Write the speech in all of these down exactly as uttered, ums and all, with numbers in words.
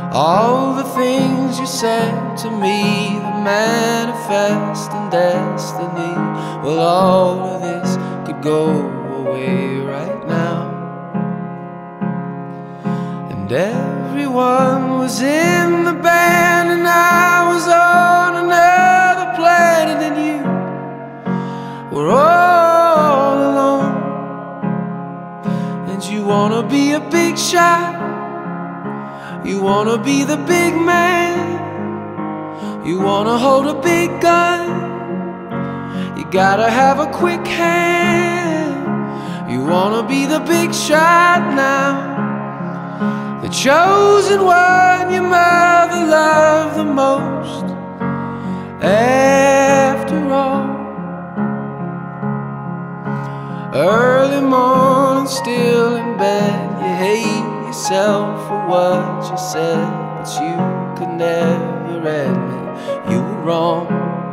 All the things you said to me that manifest in destiny, well, all of this could go away right now. And everyone was in the band, and I was on another planet, and you were all alone. And you wanna be a big shot, you wanna be the big man, you wanna hold a big gun, you gotta have a quick hand. You wanna be the big shot now, the chosen one your mother loved the most. After all, early morning, still in bed, you hate yourself for what you said, but you could never admit you were wrong.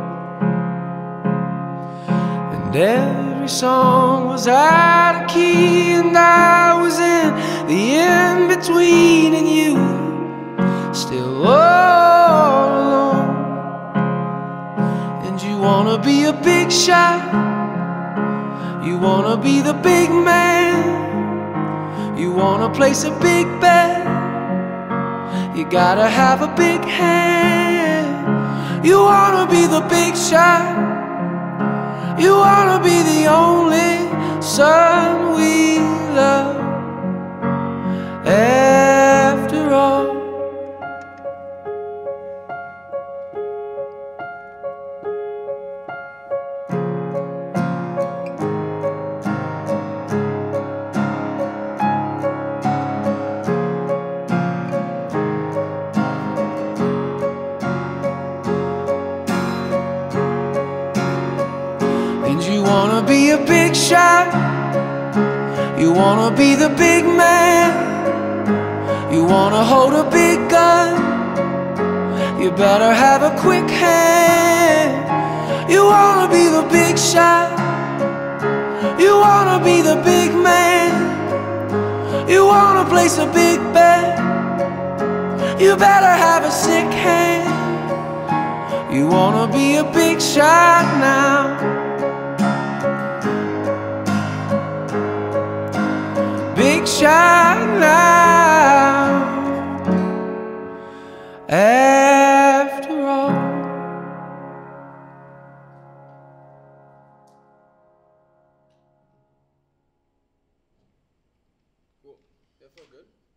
And every song was out of key, and I was in the in-between, and you still all alone. And you wanna be a big shot, you wanna be the big man, you wanna place a big bet, you gotta have a big hand. You wanna be the big shot, you wanna be the only son we love. After all, and you wanna be a big shot, you wanna be the big man, you wanna hold a big gun, you better have a quick hand. You wanna be the big shot, you wanna be the big man, you wanna place a big bet, you better have a sick hand. You wanna be a big shot now, big shot now. After all, Cool. That felt good.